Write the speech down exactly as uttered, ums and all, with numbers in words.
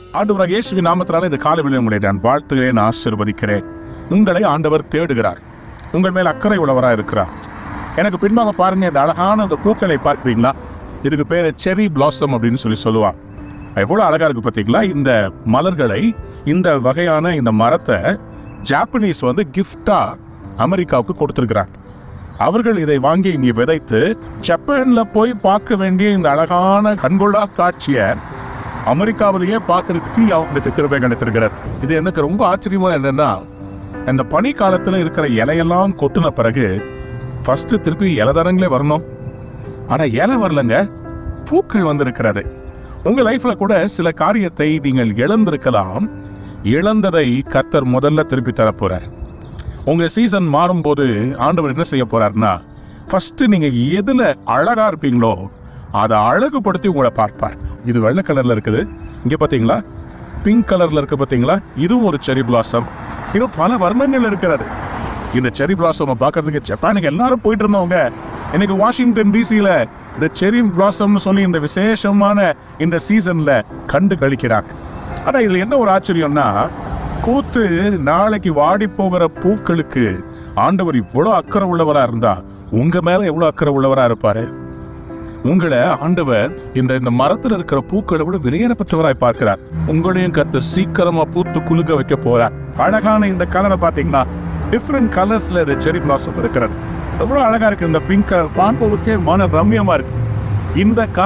ஆண்டவராகிய இயேசுவின் நாமத்தினால இந்த காலை வேளையிலே உங்களை நான் வாழ்த்துகிறேன், ஆசீர்வதிக்கிறேன். உங்களை ஆண்டவர் தேடுகிறார், உங்கள் மேல் அக்கறை உள்ளவராக இருக்கிறார். எனக்கு பின்பாக பாருங்க, இந்த அழகான அந்த பூக்களை பார்க்குறீங்களா? இதுக்கு பேர் செரி பிளாசம் அப்படின்னு சொல்லி சொல்லுவாங்க. எவ்வளோ அழகா இருக்கு பார்த்தீங்களா? இந்த மலர்களை, இந்த வகையான இந்த மரத்தை ஜாப்பனீஸ் வந்து கிஃப்டா அமெரிக்காவுக்கு கொடுத்துருக்கிறாங்க. அவர்கள் இதை வாங்கி இங்கே விதைத்து ஜப்பான்ல போய் பார்க்க வேண்டிய இந்த அழகான கண்கொள்ளா காட்சியை அமெரிக்காவிலேயே பார்க்கறதுக்கு அவங்களுக்கு கிருபை கிடைத்திருக்கிறது. இது எனக்கு ரொம்ப ஆச்சரியமா என்னன்னா, இந்த பனி காலத்துல இருக்கிற இலையெல்லாம் கொட்டின பிறகு ஃபர்ஸ்ட் திருப்பி இலைதரங்களே வரணும். ஆனா இலை வரலங்க, பூக்கள் வந்திருக்கிறது. உங்க லைஃப்ல கூட சில காரியத்தை நீங்கள் இழந்திருக்கலாம். இழந்ததை கர்த்தர் முதல்ல திருப்பி தரப்போறார். உங்க சீசன் மாறும்போது ஆண்டவர் என்ன செய்ய போறாருன்னா, ஃபர்ஸ்ட் நீங்க எதுல அழகா இருப்பீங்களோ அதை அழகுபடுத்தி உங்களை பார்ப்பார். இது வெள்ளை கலர்ல இருக்குது, இங்க பாத்தீங்களா? பிங்க் கலர்ல இருக்கு பாத்தீங்களா? இதுவும் ஒரு செரி பிளாசம். இன்னும் பல வர்ணங்கள் இருக்கிறது. இந்த செரி பிளாசம் பார்க்கறதுக்கு ஜப்பானுக்கு எல்லாரும் போயிட்டு இருந்தவங்க இன்னைக்கு வாஷிங்டன் டிசியில இந்த செரி பிளாசம்னு சொல்லி இந்த விசேஷமான இந்த சீசன்ல கண்டு கழிக்கிறாங்க. ஆனா இதுல என்ன ஒரு ஆச்சரியம்னா, பூத்து நாளைக்கு வாடி போகிற பூக்களுக்கு ஆண்டவர் இவ்வளவு அக்கறை உள்ளவரா இருந்தா உங்க மேல எவ்வளவு அக்கறை உள்ளவரா இருப்பாரு. உங்களை ஆண்டவர் இந்த இந்த மரத்துல இருக்கிற பூக்களை விட விலையேறப்பட்டவராய் பார்க்கிறார். உங்களையும் கத்து சீக்கிரமா பூத்து குலுக்க வைக்க போறார். அழகான இந்த கலரை பாத்தீங்கன்னா, டிஃப்ரெண்ட் கலர்ஸ்ல இந்த செரி பிளாசம் இருக்கிறது. எவ்வளவு அழகா இருக்கு. இந்த பிங்க் பார்ப்பதற்கே மன ரம்யமா இருக்கு. இந்த